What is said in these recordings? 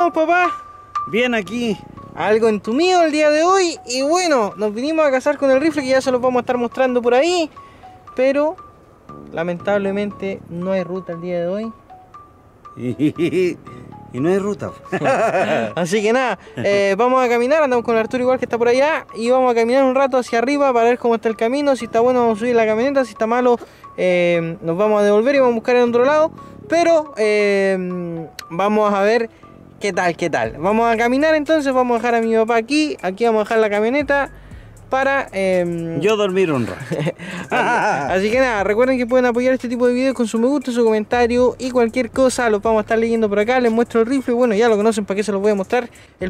papá? Bien aquí. Algo entumido el día de hoy. Y bueno, nos vinimos a cazar con el rifle, que ya se los vamos a estar mostrando por ahí. Pero lamentablemente no hay ruta el día de hoy. Y no hay ruta. Así que nada, vamos a caminar, andamos con Arturo igual que está por allá. Y vamos a caminar un rato hacia arriba para ver cómo está el camino. Si está bueno vamos a subir la camioneta, si está malo nos vamos a devolver y vamos a buscar en otro lado. Pero vamos a ver qué tal. Vamos a caminar entonces, vamos a dejar a mi papá aquí vamos a dejar la camioneta para... yo dormir un rato. Así que nada, recuerden que pueden apoyar este tipo de videos con su me gusta, su comentario y cualquier cosa, los vamos a estar leyendo por acá. Les muestro el rifle, bueno ya lo conocen, para qué se los voy a mostrar. El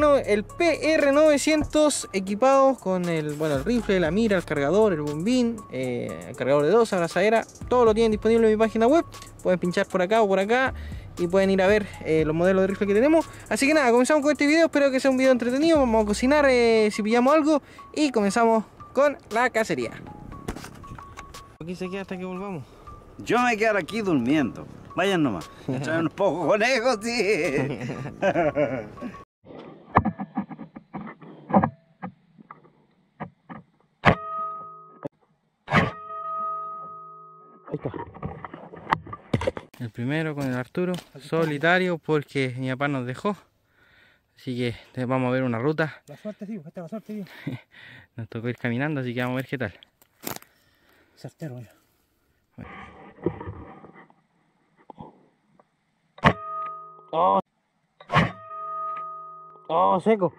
PR900 equipados con el rifle, la mira, el cargador, el bombín, el cargador de 2, abrazadera, todo lo tienen disponible en mi página web. Pueden pinchar por acá o por acá y pueden ir a ver los modelos de rifle que tenemos. Así que nada, comenzamos con este video, espero que sea un video entretenido. Vamos a cocinar si pillamos algo y comenzamos con la cacería. Aquí se queda hasta que volvamos. Yo me quedo aquí durmiendo. Vayan nomás. Echan unos pocos conejos, sí. Ahí está. El primero con el Arturo, solitario porque mi papá nos dejó. Así que vamos a ver una ruta. La suerte, tío, esta es la suerte, tío. Nos tocó ir caminando, así que vamos a ver qué tal. Certero, mira. Oh, seco.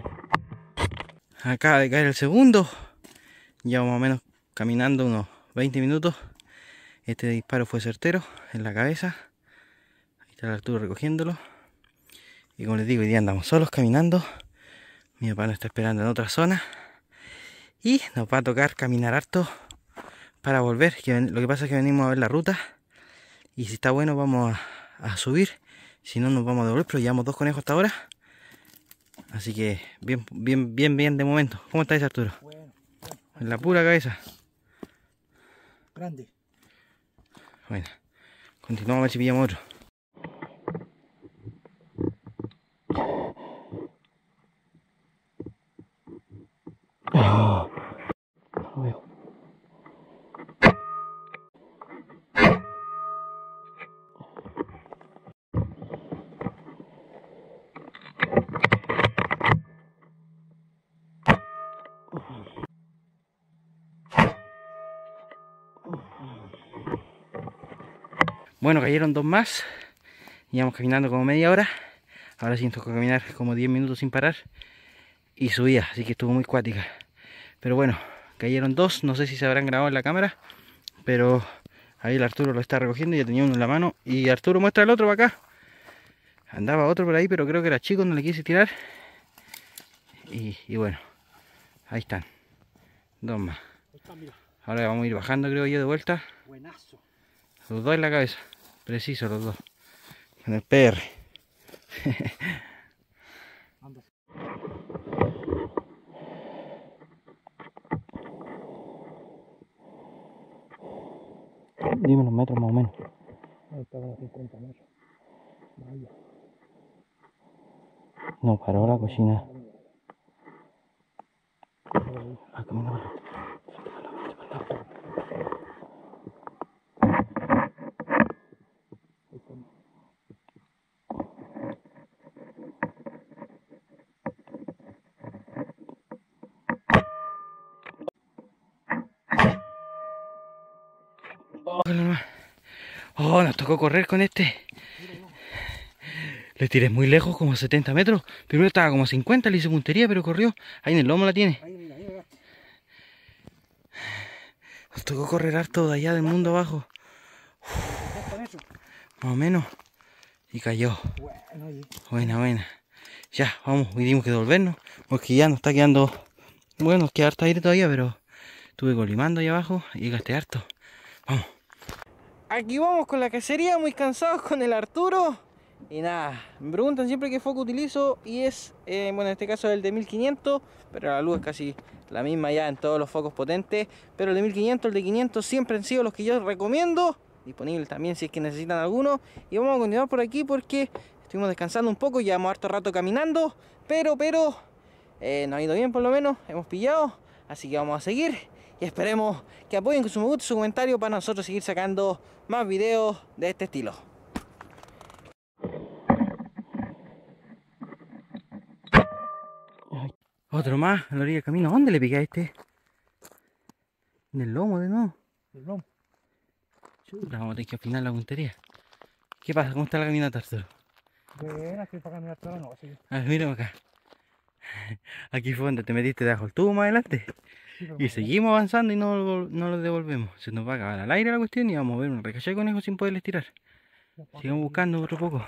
Acaba de caer el segundo. Ya más o menos caminando unos 20 minutos. Este disparo fue certero en la cabeza. Ahí está el Arturo recogiéndolo. Y como les digo, hoy día andamos solos caminando. Mi papá nos está esperando en otra zona. Y nos va a tocar caminar harto para volver. Lo que pasa es que venimos a ver la ruta. Y si está bueno vamos a subir. Si no nos vamos a devolver, pero llevamos 2 conejos hasta ahora. Así que bien de momento. ¿Cómo estáis, Arturo? Bueno. En la pura cabeza. Grande. Bueno, continuamos a ver si pillamos otro. Lo veo. Bueno, cayeron 2 más. Íbamos caminando como media hora. Ahora sí nos tocó caminar como 10 minutos sin parar. Y subía, así que estuvo muy cuática. Pero bueno, cayeron 2. No sé si se habrán grabado en la cámara. Pero ahí el Arturo lo está recogiendo. Ya tenía uno en la mano. Y Arturo muestra el otro para acá. Andaba otro por ahí, pero creo que era chico, no le quise tirar. Y bueno, ahí están. 2 más. Ahora vamos a ir bajando, creo yo, de vuelta. Buenazo. Los 2 en la cabeza. Preciso los 2. Con el PR. Dime los metros más o menos. Ahí está, unos 50 metros. Vaya. No paró la cochina. Ah, camina. Oh, nos tocó correr con este. Le tiré muy lejos, como a 70 metros. Primero estaba como a 50, le hice puntería, pero corrió. Ahí en el lomo la tiene. Nos tocó correr harto de allá del mundo abajo. Más o menos. Y cayó. Buena. Ya, vamos, hoy dimos que devolvernos. Porque ya nos está quedando... Bueno, nos queda harto aire todavía, pero... Estuve colimando ahí abajo y gasté harto. Vamos. Aquí vamos con la cacería, muy cansados con el Arturo. Y nada, me preguntan siempre qué foco utilizo y es, bueno, en este caso es el de 1500, pero la luz es casi la misma ya en todos los focos potentes. Pero el de 1500, el de 500 siempre han sido los que yo recomiendo. Disponible también si es que necesitan alguno. Y vamos a continuar por aquí porque Estuvimos descansando un poco, llevamos harto rato caminando, pero nos ha ido bien por lo menos, hemos pillado, así que vamos a seguir y esperemos que apoyen con su me gusta y su comentario para nosotros seguir sacando más videos de este estilo. Otro más a la orilla del camino. ¿Dónde le pica este? En el lomo de nuevo. El lomo. Chuta, vamos a tener que afinar la puntería. ¿Qué pasa? ¿Cómo está la caminata, Arturo? Buena, estoy para caminar toda la noche. A ver, mírame acá. Aquí fue donde te metiste debajo el tubo más adelante. Sí, Y seguimos avanzando y no lo devolvemos. Se nos va a acabar al aire la cuestión y vamos a ver un recaché de conejo sin poderles tirar. Sigamos buscando otro poco.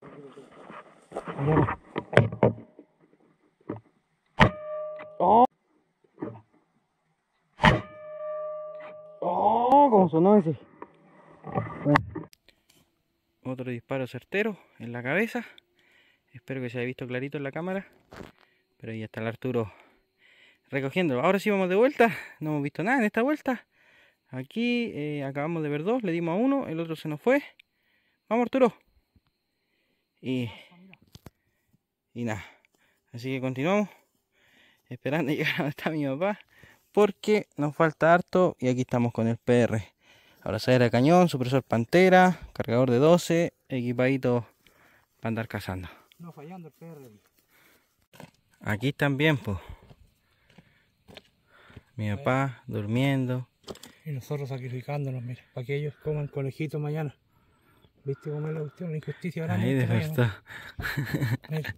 ¡Oh! ¿Cómo sonó ese? Bueno. Otro disparo certero en la cabeza. Espero que se haya visto clarito en la cámara. Pero ya está el Arturo recogiéndolo. Ahora sí vamos de vuelta. No hemos visto nada en esta vuelta. Aquí acabamos de ver dos. Le dimos a uno. El otro se nos fue. Vamos, Arturo. Y nada. Así que continuamos. Esperando llegar a donde está mi papá. Porque nos falta harto. Y aquí estamos con el PR. Abrazadera de cañón, supresor Pantera, cargador de 12, equipadito para andar cazando. No fallando el PR. Aquí también, pues. Mi papá durmiendo. Y nosotros sacrificándonos, mira, para que ellos coman conejitos mañana. ¿Viste cómo es la cuestión? La injusticia grande. Ahí de verdad. Mira.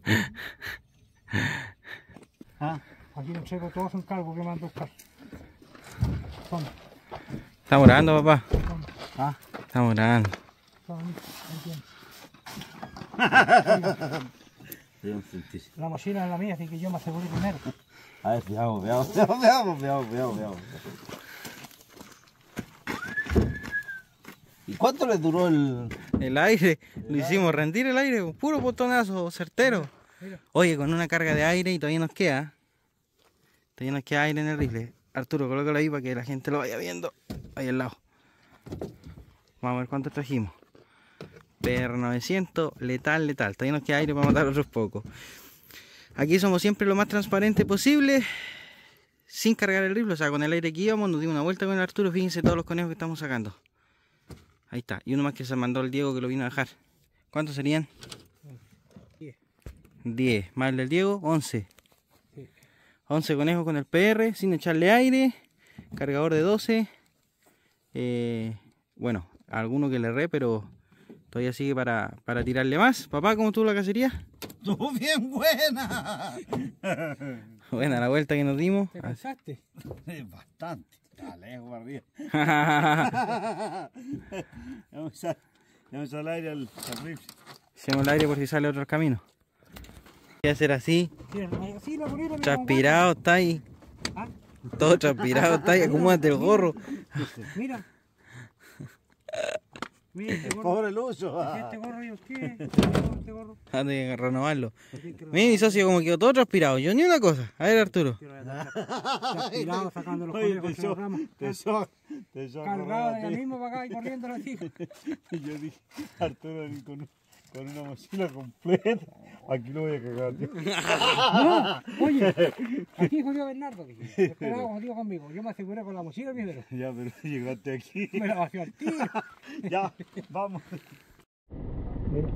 Aquí los chicos todos son calvos que mandan a buscar. Son. Estamos grabando, papá. Estamos grabando. La mochila es la mía, así que yo me aseguré primero. A ver, veamos. ¿Y cuánto le duró el aire? Lo hicimos rendir el aire, un puro botonazo certero. Oye, con una carga de aire y todavía nos queda. Todavía nos queda aire en el rifle. Arturo, colócalo ahí para que la gente lo vaya viendo. Ahí al lado. Vamos a ver cuánto trajimos. PR900, letal. Todavía nos queda aire para matar otros pocos. Aquí somos siempre lo más transparente posible. Sin cargar el rifle, o sea, con el aire que íbamos, nos dimos una vuelta con el Arturo. Fíjense todos los conejos que estamos sacando. Ahí está. Y uno más que se mandó el Diego que lo vino a dejar. ¿Cuántos serían? 10. Más el del Diego, 11. 11 conejos con el PR, sin echarle aire. Cargador de 12. Bueno, alguno que le erré, pero todavía sigue para tirarle más. Papá, ¿cómo estuvo la cacería? Estuvo bien buena. Buena la vuelta que nos dimos. ¿Te cansaste? Bastante. Está lejos para arriba. Vamos al aire al rifle. Hacemos el aire por si sale otro camino. Voy a hacer así. Sí, la bonita, Transpirado está ahí. ¿Ah? Todo transpirado está ahí. Acomódate el gorro. Mira. Mira este gorro. Pobre Lucho. Este gorro y usted. Este gorro. Antes de renovarlo. Mira, mi socio como quedó todo transpirado. Yo ni una cosa. A ver, Arturo. Transpirado sacando los conejos de los ramos. Cargado de allá mismo para acá y corriendo la hija. Y yo dije, Arturo con una mochila completa. Aquí lo voy a cagar, tío. No, oye, aquí jodió Bernardo. Esperaba jodido conmigo. Yo me aseguré con la mochila primero. Ya, pero llegaste aquí. Me la vació al tiro. Ya, vamos. Mira.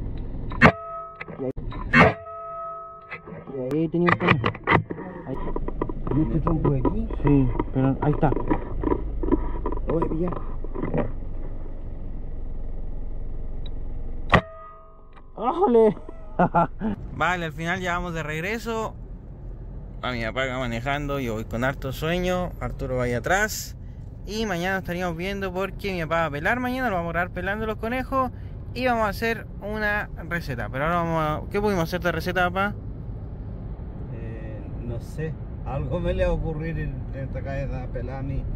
Y ahí tenía un conejo. Ahí. ¿Y este tronco de aquí? Sí, pero ahí está. Lo voy a pillar. ¡Ójale! Vale, al final ya vamos de regreso. A mi papá va manejando, yo voy con harto sueño. Arturo va ahí atrás. Y mañana estaríamos viendo porque mi papá va a pelar mañana. Lo vamos a grabar pelando los conejos. Y vamos a hacer una receta. Pero ahora vamos a... ¿Qué pudimos hacer de receta, papá? No sé. Algo me le va a ocurrir en esta cabeza pelada a mí.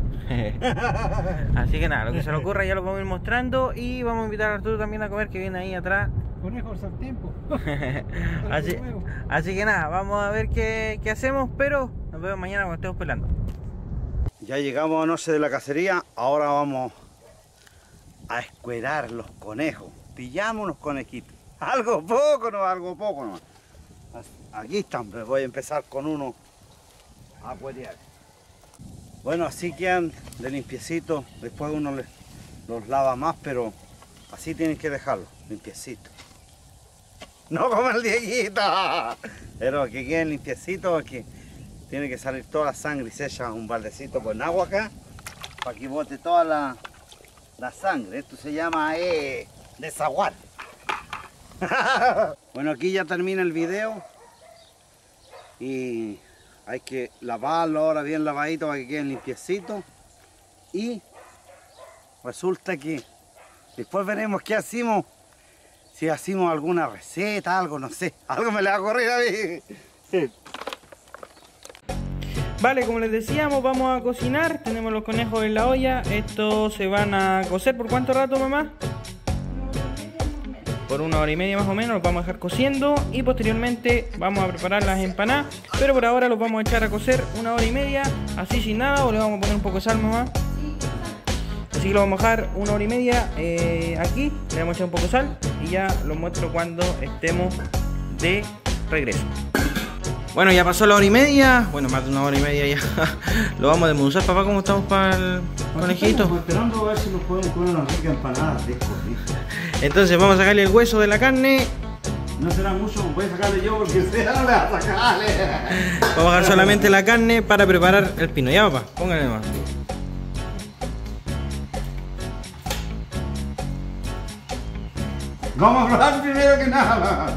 Así que nada, lo que se le ocurra ya lo vamos a ir mostrando. Y vamos a invitar a Arturo también a comer, que viene ahí atrás. Conejo al sartén. así que nada, vamos a ver qué hacemos. Pero nos vemos mañana cuando estemos pelando. Ya llegamos a noche de la cacería. Ahora vamos a escuerar los conejos. Pillamos unos conejitos. Algo poco nomás. Aquí están, pues voy a empezar con uno a cuerear. Bueno, así quedan de limpiecito. Después uno los lava más, pero así tienen que dejarlo, limpiecito. No como el Dieguito, pero que queden limpiecitos porque tiene que salir toda la sangre y se echa un baldecito con agua acá para que bote toda la sangre. Esto se llama desaguar. Bueno, aquí ya termina el video y hay que lavarlo ahora bien lavadito para que queden limpiecitos. Y resulta que después veremos qué hacemos. Si hacemos alguna receta, algo, no sé. Algo me le va a ocurrir a mí. Vale, como les decíamos, vamos a cocinar. Tenemos los conejos en la olla. Estos se van a cocer. ¿Por cuánto rato, mamá? Por 1 hora y media más o menos. Los vamos a dejar cociendo. Y posteriormente vamos a preparar las empanadas. Pero por ahora los vamos a echar a cocer 1 hora y media. Así sin nada. O le vamos a poner un poco de sal, mamá. Así que lo vamos a dejar 1 hora y media aquí. Le vamos a echar un poco de sal. Y ya lo muestro cuando estemos de regreso. Bueno, ya pasó la hora y media. Bueno, más de 1 hora y media ya. Lo vamos a desmenuzar, papá. ¿Cómo estamos para el conejito? Estamos esperando a ver si nos podemos comer unas ricas empanadas de estos. Entonces vamos a sacarle el hueso de la carne. No será mucho, voy a sacarle yo porque no le va a sacarle. Vamos a dejar solamente la carne para preparar el pino. Ya, papá, póngale más. Vamos a probar primero que nada.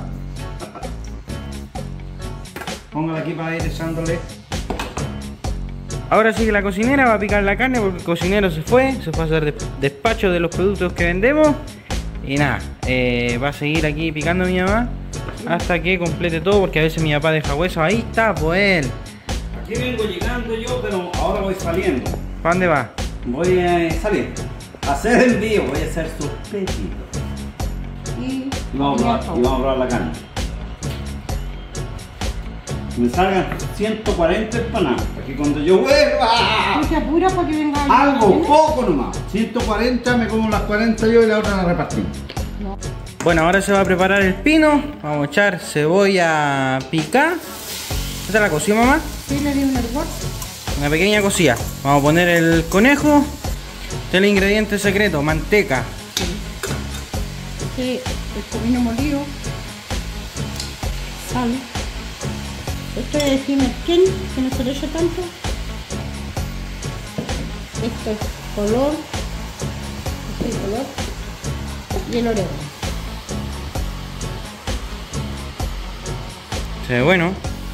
Póngala aquí para ir echándole. Ahora sí que la cocinera va a picar la carne porque el cocinero se fue a hacer despacho de los productos que vendemos. Y nada, va a seguir aquí picando mi mamá hasta que complete todo porque a veces mi papá deja hueso. Ahí está, pues él. Aquí vengo llegando yo, pero ahora voy saliendo. ¿Para dónde va? Voy a salir. A hacer el envío, voy a hacer sus pedidos. Y vamos a probar la carne. Me salgan 140 empanadas, porque cuando yo vuelva... ¿No se apura para que venga algo poco nomás. 140, me como las 40 yo y la otra la repartimos. No. Bueno, ahora se va a preparar el pino. Vamos a echar cebolla picada. ¿Esta la coció, mamá? Sí, le di un hervor. Una pequeña cocida. Vamos a poner el conejo. Este es el ingrediente secreto, manteca. Sí, el comino molido. Sal. Esto es de merquén, que no se le echa tanto. Esto es color. Este es el color. Y el orégano. Se ve bueno.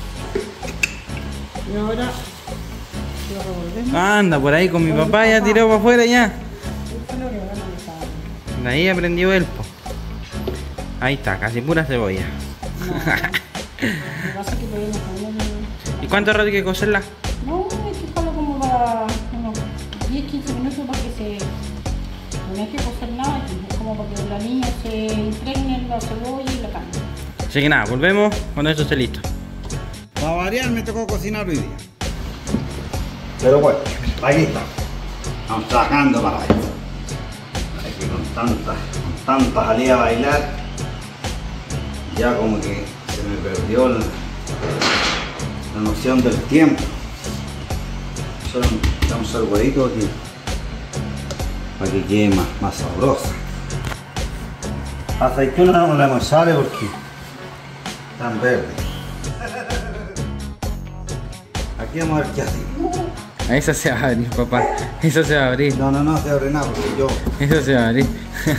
Y ahora lo revolvemos. Anda, por ahí con mi papá ya tiró para afuera ya. El orégano le sale. De ahí aprendió él, po. Ahí está, casi pura cebolla. No, lo que pasa es que podemos poner... ¿Y cuánto rato hay que cocerla? No, hay que dejarlo como para unos 10-15 minutos para que se... No hay que cocer nada, es como para que la niña se impregne en la cebolla y la carne. Así que nada, volvemos cuando esto esté listo. Para variar me tocó cocinar hoy día. Pero bueno, aquí está. Estamos trabajando para esto. Aquí con tanta salida a bailar, ya como que se me perdió la noción del tiempo. Solo damos el huevito aquí para que quede más sabrosa. La aceituna no la hemos sale porque están verdes. Aquí vamos a ver qué hacemos. Esa se va a abrir, papá. Eso se va a abrir. No se abre nada porque yo... Eso se va a abrir.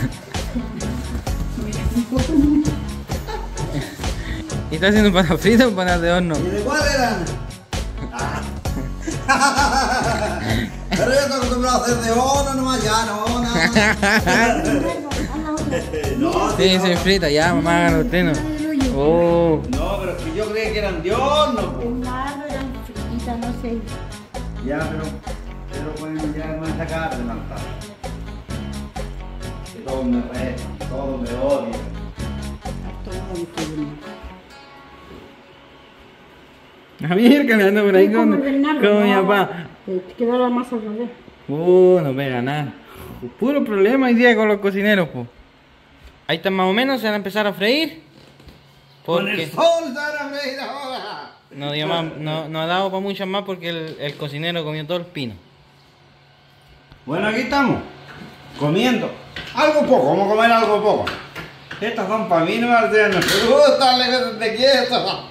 ¿Y está haciendo panas fritas o panas de horno? ¿Y de cuál eran? Pero yo estoy acostumbrado a hacer de horno nomás, ya no, nada. No, Sí, se frita, ya, mamá, hágalo usted, ¿no? Oh. no, pero es que yo creía que eran de horno. Po. Claro, eran chiquitas, no sé. Ya, pero bueno, ya no es acá de levantar. Que todos me restan, todos me odian. A ver, caminando por ahí con mi papá. Te quedó la masa al revés. No pega nada. Puro problema hoy día con los cocineros, po. Ahí están más o menos, se van a empezar a freír. Con el Porque sol se van a freír ahora. no, dio más, no ha dado para muchas más porque el cocinero comió todo el pino. Bueno, aquí estamos, comiendo. Algo poco, vamos a comer algo poco. Estas son para mí, no me gustan, le te quieto.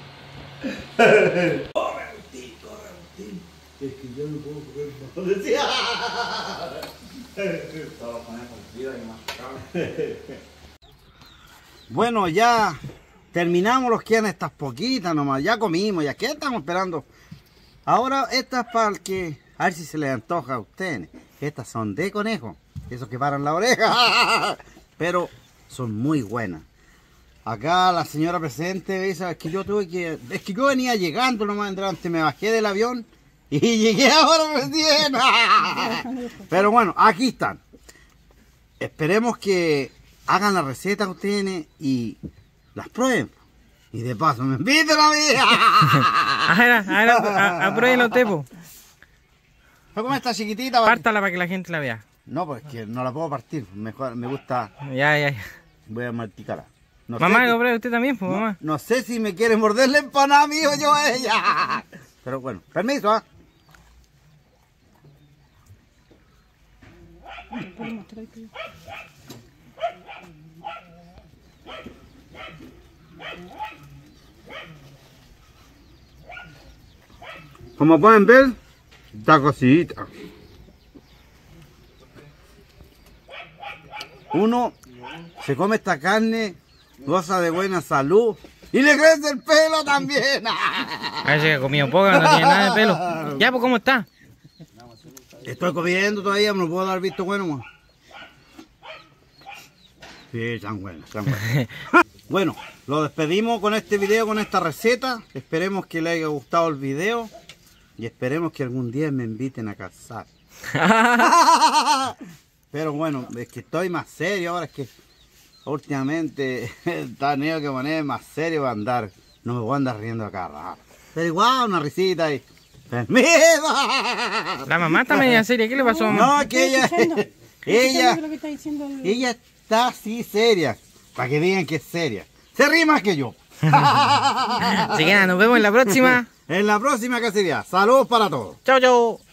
Corre, Agustín. Es que yo no puedo comer más. Decía. Bueno, ya terminamos los que eran estas poquitas nomás. Ya comimos, ya que estamos esperando. Ahora estas para el que, a ver si se les antoja a ustedes. Estas son de conejo, esos que paran la oreja. Pero son muy buenas. Acá la señora presente dice, es que yo venía llegando nomás antes, me bajé del avión y llegué ahora recién. Pero bueno, aquí están. Esperemos que hagan la receta a ustedes y las prueben. Y de paso me inviten a mí. Apruébelo usted, po. ¿Cómo está chiquitita? Pártala para que la gente la vea. No, pues que no la puedo partir. Mejor me gusta. Ya. Voy a masticarla. No Mamá, sé lo pruebe usted también, pues, mamá. no sé si me quiere morder la empanada, mijo, yo a ella. Pero bueno, permiso, ¿ah? Como pueden ver, está cocidita. Uno se come esta carne, goza de buena salud y le crece el pelo también. Parece que ha comido poco, no tiene nada de pelo. Ya, pues, ¿cómo está? Estoy comiendo todavía, me lo puedo dar visto bueno, man. Sí, están buenas, están buenas. Bueno, lo despedimos con este video, con esta receta. Esperemos que les haya gustado el video y esperemos que algún día me inviten a cazar. Pero bueno, es que estoy más serio ahora, es que últimamente tenido que poner más serio para andar. No me voy a andar riendo acá rato. Pero igual, una risita y... ¡Permiso! La mamá está media seria, ¿qué le pasó a mamá? No, es que ella está así seria, para que digan que es seria. Se ríe más que yo. Así que nada, nos vemos en la próxima. En la próxima cacería. Saludos para todos. Chao.